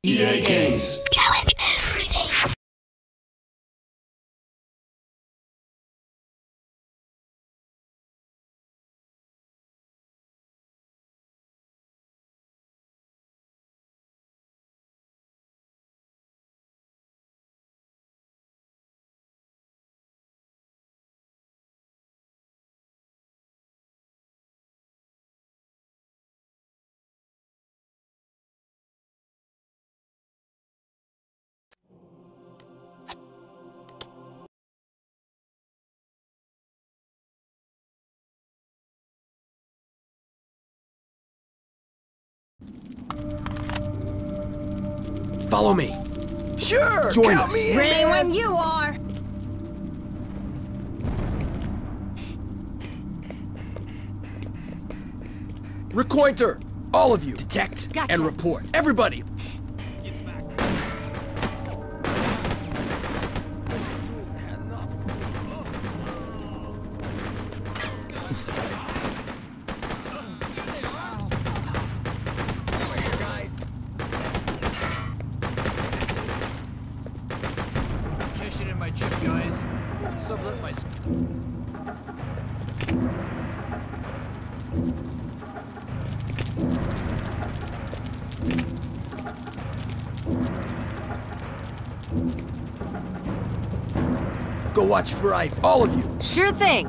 EA Games. Challenge everything. Follow me. Sure, Join count us. me in, Ready man. when you are. Recointer! All of you, detect Gotcha. and report. Everybody! Cash it in my chip, guys. Sublet my. Go watch for Ivy. All of you! Sure thing.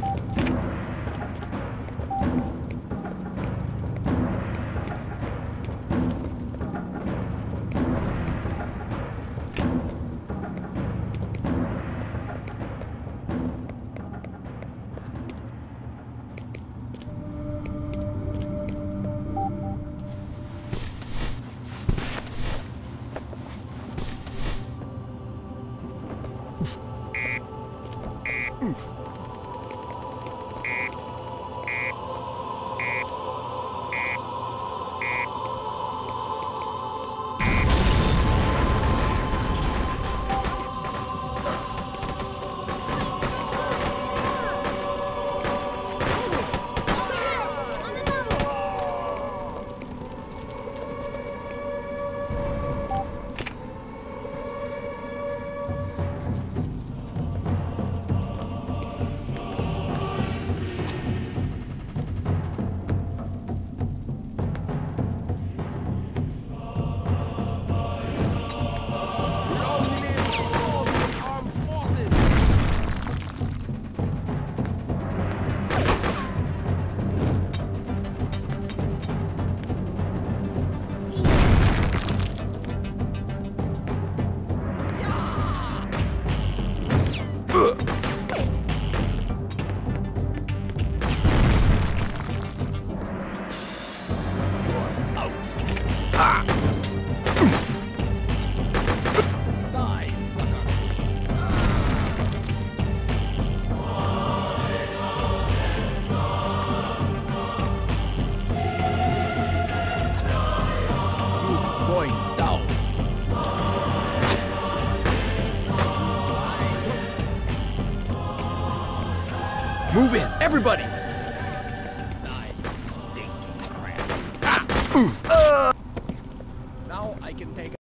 Going down. Move in, everybody! Now I can take